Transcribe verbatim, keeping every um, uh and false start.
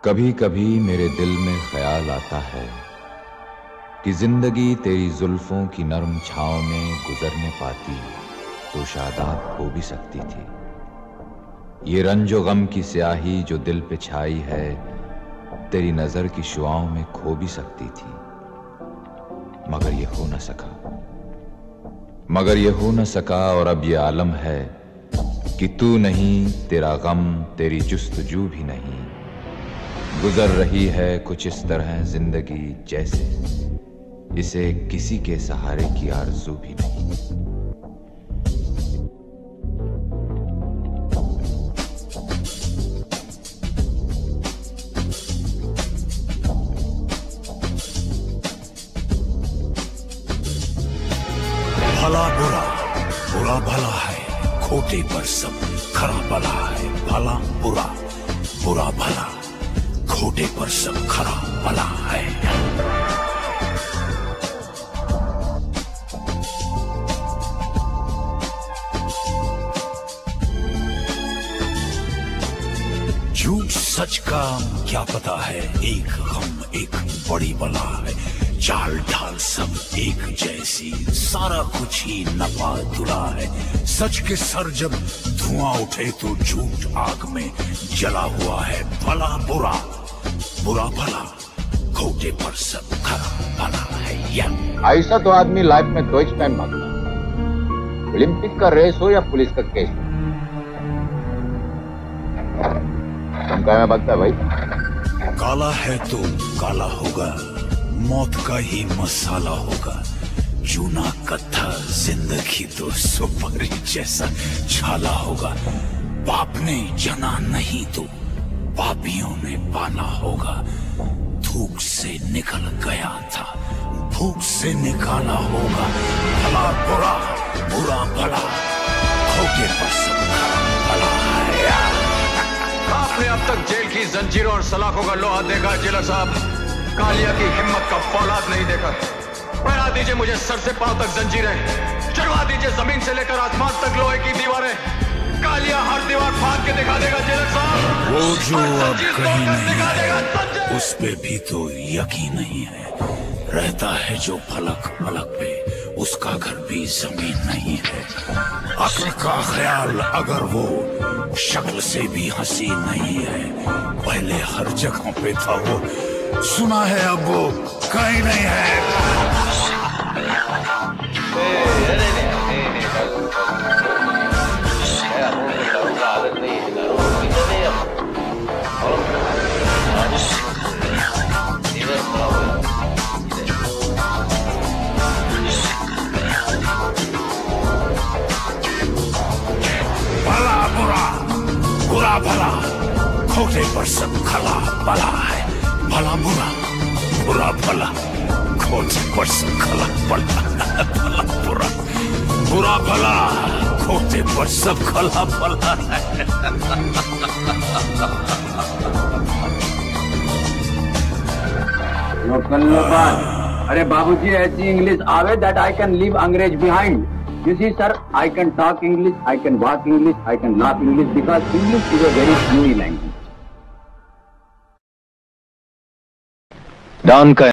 कभी कभी मेरे दिल में ख्याल आता है कि जिंदगी तेरी जुल्फों की नरम छांव में गुजरने पाती तो शादाब हो भी सकती थी। ये रंजो गम की स्याही जो दिल पे छाई है तेरी नजर की शुआओं में खो भी सकती थी, मगर ये हो न सका मगर ये हो न सका और अब ये आलम है कि तू नहीं, तेरा गम, तेरी जुस्तजू भी नहीं। गुजर रही है कुछ इस तरह जिंदगी जैसे इसे किसी के सहारे की आरज़ू भी नहीं। भला बुरा, बुरा भला है, खोटे पर सब खरा भला है। भला बुरा, बुरा भला, खोटे पर सब खरा भला है। झूठ सच का क्या पता है, एक गम एक बड़ी बला है। चाल ढाल सब एक जैसी, सारा कुछ ही नपा तुला है। सच के सर जब धुआं उठे तो झूठ आग में जला हुआ है। भला बुरा, बुरा भला, खोटे पर सब खरा भला है। या ऐसा तो आदमी लाइफ में दो ही टाइम भागता है, ओलंपिक का रेस हो या पुलिस का केस हो। तुम क्या में भागता है भाई? काला है तो काला होगा, मौत का ही मसाला होगा। जूना कत्था जिंदगी तो सुपारी जैसा छाला होगा। बाप ने जना नहीं तो पापियों ने पाला होगा। धूप से निकल गया था, भूख से निकाला होगा। भला बुरा, बुरा भला, खोटे पर सब भला है। आपने अब तक जेल की जंजीरों और सलाखों का लोहा देखा जेलर साहब, कालिया की हिम्मत का फौलाद नहीं देखा। पहना दीजिए मुझे सर से पांव तक जंजीरें, चढ़वा दीजिए जमीन से लेकर आसमान तक लोहे की दीवारें। कालिया हर दीवार फाड़ के दिखा देगा जेलर साहब। वो जो अब कहीं नहीं है उस पे भी तो यकीन नहीं है। रहता है जो फलक फलक पे, उसका घर भी जमीन नहीं है। अक्ल का ख्याल अगर वो शक्ल से भी हंसी नहीं है। पहले हर जगह पे था वो, सुना है अब वो कहीं नहीं है। भला बुरा, बुरा भला, खोटे पर सब खला भला है। भला बुरा, बुरा भला, खोटे पर सब खला भला। भला बुरा, बुरा भला, खोटे पर सब खला भला है। अरे बाबूजी, ऐसी इंग्लिश आवे that I can leave अंग्रेज behind. You see, sir, I can talk English, I can walk English, I can laugh English because English is a very new language. Don का